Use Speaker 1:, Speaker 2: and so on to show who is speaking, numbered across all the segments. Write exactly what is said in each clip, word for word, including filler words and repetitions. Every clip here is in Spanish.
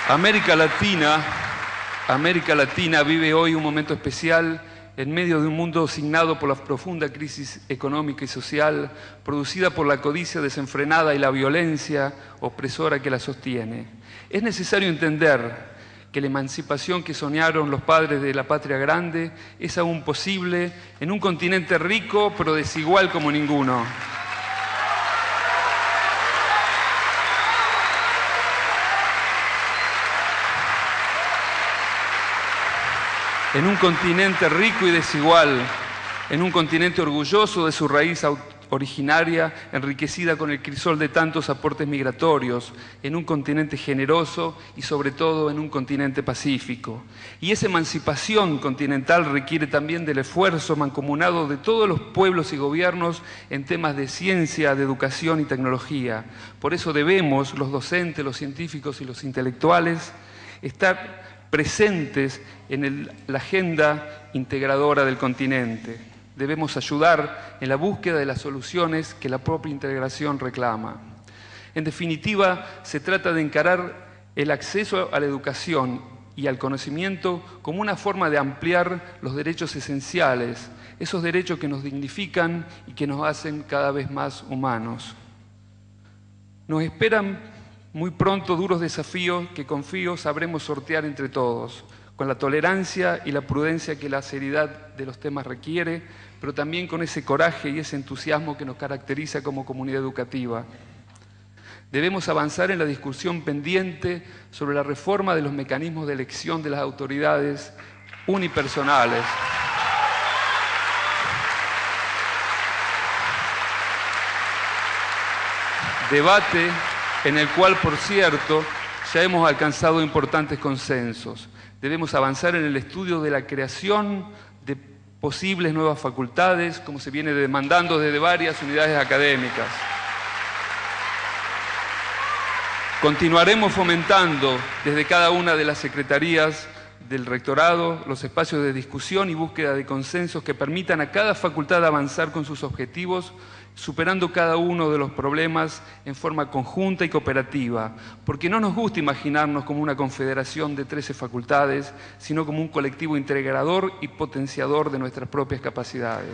Speaker 1: América Latina, América Latina vive hoy un momento especial en medio de un mundo signado por la profunda crisis económica y social, producida por la codicia desenfrenada y la violencia opresora que la sostiene. Es necesario entender que la emancipación que soñaron los padres de la patria grande es aún posible en un continente rico pero desigual como ninguno. En un continente rico y desigual, en un continente orgulloso de su raíz originaria, enriquecida con el crisol de tantos aportes migratorios, en un continente generoso y sobre todo en un continente pacífico. Y esa emancipación continental requiere también del esfuerzo mancomunado de todos los pueblos y gobiernos en temas de ciencia, de educación y tecnología. Por eso debemos, los docentes, los científicos y los intelectuales, estar presentes en el, la agenda integradora del continente. Debemos ayudar en la búsqueda de las soluciones que la propia integración reclama. En definitiva, se trata de encarar el acceso a la educación y al conocimiento como una forma de ampliar los derechos esenciales, esos derechos que nos dignifican y que nos hacen cada vez más humanos. Nos esperan muy pronto duros desafíos que confío sabremos sortear entre todos, con la tolerancia y la prudencia que la seriedad de los temas requiere, pero también con ese coraje y ese entusiasmo que nos caracteriza como comunidad educativa. Debemos avanzar en la discusión pendiente sobre la reforma de los mecanismos de elección de las autoridades unipersonales. Debate en el cual, por cierto, ya hemos alcanzado importantes consensos. Debemos avanzar en el estudio de la creación de posibles nuevas facultades, como se viene demandando desde varias unidades académicas. Continuaremos fomentando desde cada una de las secretarías del rectorado los espacios de discusión y búsqueda de consensos que permitan a cada facultad avanzar con sus objetivos, superando cada uno de los problemas en forma conjunta y cooperativa, porque no nos gusta imaginarnos como una confederación de trece facultades, sino como un colectivo integrador y potenciador de nuestras propias capacidades.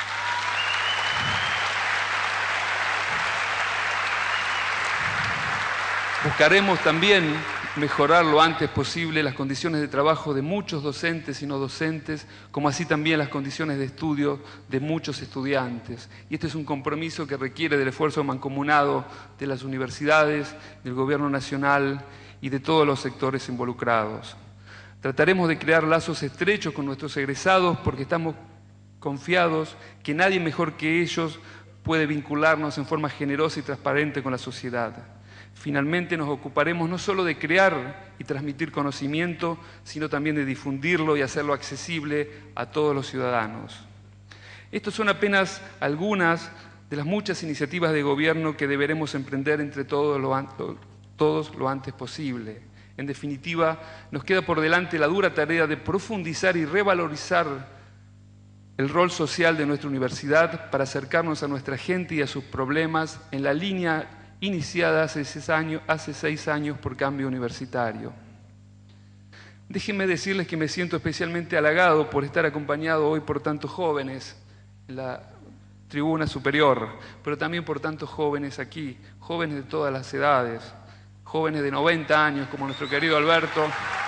Speaker 1: Buscaremos también mejorar lo antes posible las condiciones de trabajo de muchos docentes y no docentes, como así también las condiciones de estudio de muchos estudiantes. Y este es un compromiso que requiere del esfuerzo mancomunado de las universidades, del Gobierno Nacional y de todos los sectores involucrados. Trataremos de crear lazos estrechos con nuestros egresados porque estamos confiados que nadie mejor que ellos puede vincularnos en forma generosa y transparente con la sociedad. Finalmente nos ocuparemos no solo de crear y transmitir conocimiento, sino también de difundirlo y hacerlo accesible a todos los ciudadanos. Estas son apenas algunas de las muchas iniciativas de gobierno que deberemos emprender entre todos lo, todos lo antes posible. En definitiva, nos queda por delante la dura tarea de profundizar y revalorizar el rol social de nuestra universidad para acercarnos a nuestra gente y a sus problemas en la línea iniciada hace seis años, hace seis años por Cambio Universitario. Déjenme decirles que me siento especialmente halagado por estar acompañado hoy por tantos jóvenes en la tribuna superior, pero también por tantos jóvenes aquí, jóvenes de todas las edades, jóvenes de noventa años como nuestro querido Alberto,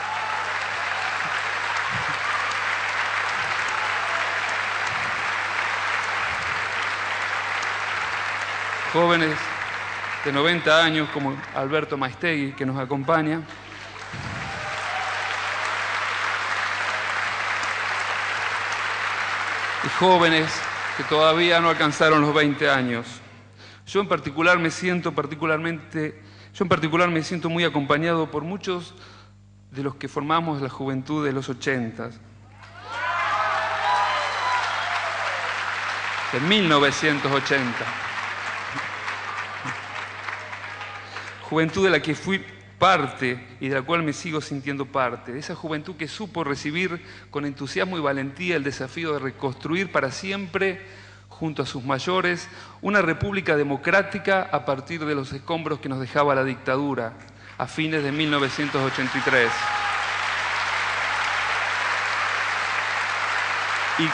Speaker 1: jóvenes de noventa años como Alberto Maistegui, que nos acompaña. Y jóvenes que todavía no alcanzaron los veinte años. Yo en particular me siento particularmente, yo en particular me siento muy acompañado por muchos de los que formamos la juventud de los ochentas. De mil novecientos ochenta. Juventud de la que fui parte y de la cual me sigo sintiendo parte. Esa juventud que supo recibir con entusiasmo y valentía el desafío de reconstruir para siempre, junto a sus mayores, una república democrática a partir de los escombros que nos dejaba la dictadura. a fines de mil novecientos ochenta y tres. Y,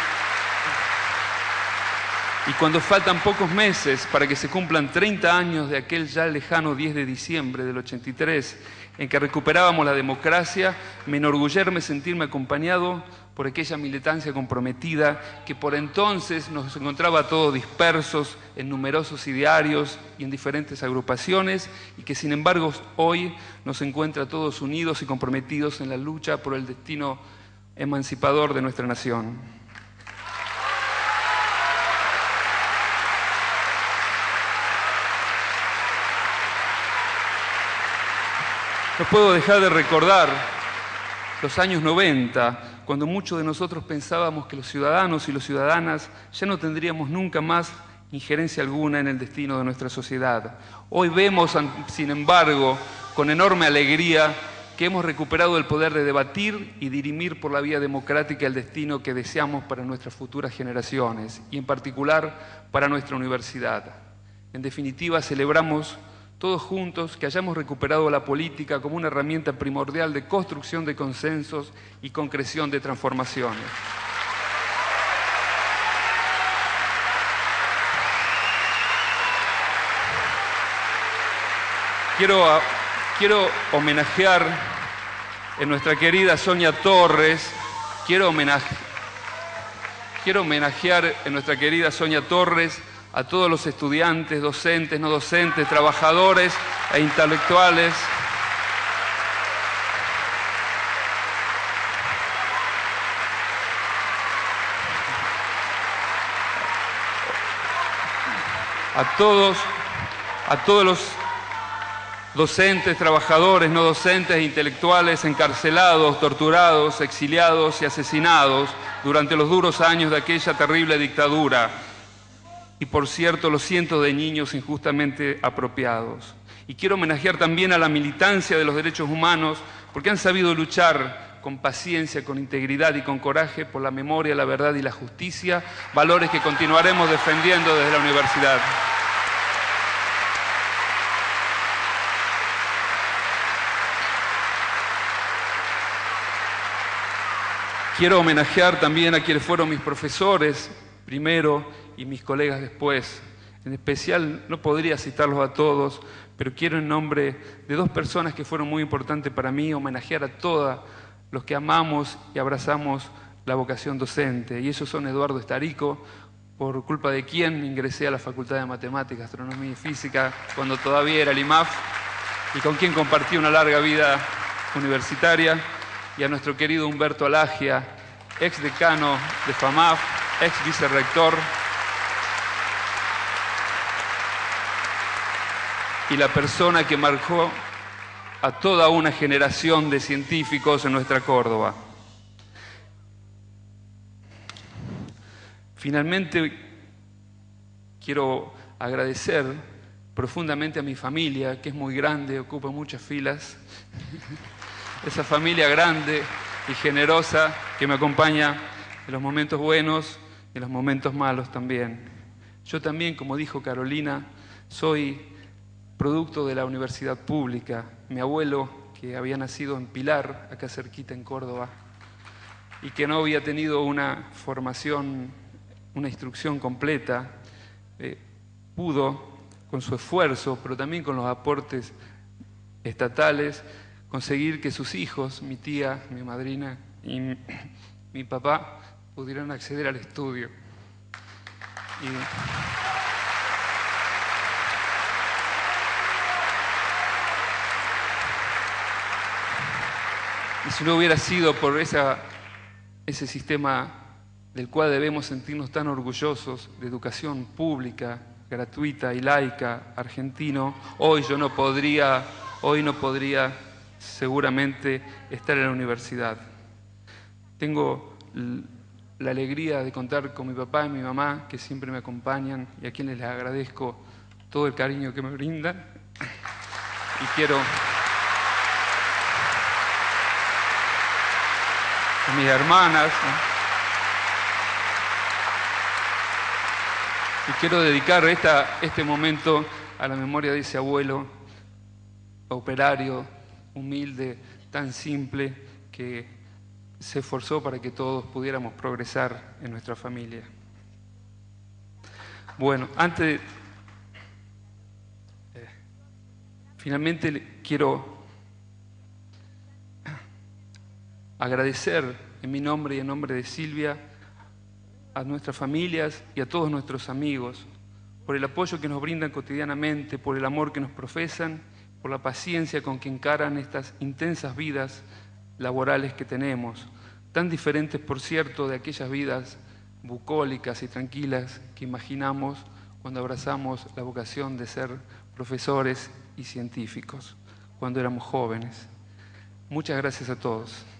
Speaker 1: y cuando faltan pocos meses para que se cumplan treinta años de aquel ya lejano diez de diciembre del ochenta y tres, en que recuperábamos la democracia, me enorgullerme sentirme acompañado por aquella militancia comprometida que por entonces nos encontraba todos dispersos en numerosos idearios y en diferentes agrupaciones, y que sin embargo hoy nos encuentra todos unidos y comprometidos en la lucha por el destino emancipador de nuestra nación. No puedo dejar de recordar los años noventa, cuando muchos de nosotros pensábamos que los ciudadanos y las ciudadanas ya no tendríamos nunca más injerencia alguna en el destino de nuestra sociedad. Hoy vemos, sin embargo, con enorme alegría, que hemos recuperado el poder de debatir y dirimir por la vía democrática el destino que deseamos para nuestras futuras generaciones, y en particular para nuestra universidad. En definitiva, celebramos todos juntos que hayamos recuperado la política como una herramienta primordial de construcción de consensos y concreción de transformaciones. Quiero, quiero homenajear en nuestra querida Sonia Torres, quiero, homenage, quiero homenajear en nuestra querida Sonia Torres a todos los estudiantes, docentes, no docentes, trabajadores e intelectuales a todos, a todos los docentes, trabajadores, no docentes e intelectuales encarcelados, torturados, exiliados y asesinados durante los duros años de aquella terrible dictadura. Y por cierto, los cientos de niños injustamente apropiados. Y quiero homenajear también a la militancia de los derechos humanos, porque han sabido luchar con paciencia, con integridad y con coraje por la memoria, la verdad y la justicia, valores que continuaremos defendiendo desde la universidad. Quiero homenajear también a quienes fueron mis profesores primero y mis colegas después. En especial, no podría citarlos a todos, pero quiero en nombre de dos personas que fueron muy importantes para mí homenajear a todos los que amamos y abrazamos la vocación docente. Y esos son Eduardo Estarico, por culpa de quien ingresé a la Facultad de Matemáticas, Astronomía y Física, cuando todavía era el I M A F, y con quien compartí una larga vida universitaria, y a nuestro querido Humberto Alagia, ex decano de FAMAF, ex vicerrector, y la persona que marcó a toda una generación de científicos en nuestra Córdoba. Finalmente, quiero agradecer profundamente a mi familia, que es muy grande, ocupa muchas filas. Esa familia grande y generosa que me acompaña en los momentos buenos y en los momentos malos también. Yo también, como dijo Carolina, soy producto de la universidad pública. Mi abuelo, que había nacido en Pilar, acá cerquita en Córdoba, y que no había tenido una formación, una instrucción completa, eh, pudo, con su esfuerzo, pero también con los aportes estatales, conseguir que sus hijos, mi tía, mi madrina y mi, mi papá, pudieran acceder al estudio. Y, y si no hubiera sido por esa, ese sistema del cual debemos sentirnos tan orgullosos, de educación pública, gratuita y laica, argentino, hoy yo no podría, hoy no podría seguramente estar en la universidad. Tengo la alegría de contar con mi papá y mi mamá, que siempre me acompañan y a quienes les agradezco todo el cariño que me brindan. Y quiero a mis hermanas, ¿no? Y quiero dedicar esta, este momento a la memoria de ese abuelo operario, humilde, tan simple, que se esforzó para que todos pudiéramos progresar en nuestra familia. Bueno, antes de... eh, finalmente quiero agradecer en mi nombre y en nombre de Silvia a nuestras familias y a todos nuestros amigos por el apoyo que nos brindan cotidianamente, por el amor que nos profesan, por la paciencia con que encaran estas intensas vidas laborales que tenemos, tan diferentes, por cierto, de aquellas vidas bucólicas y tranquilas que imaginamos cuando abrazamos la vocación de ser profesores y científicos, cuando éramos jóvenes. Muchas gracias a todos.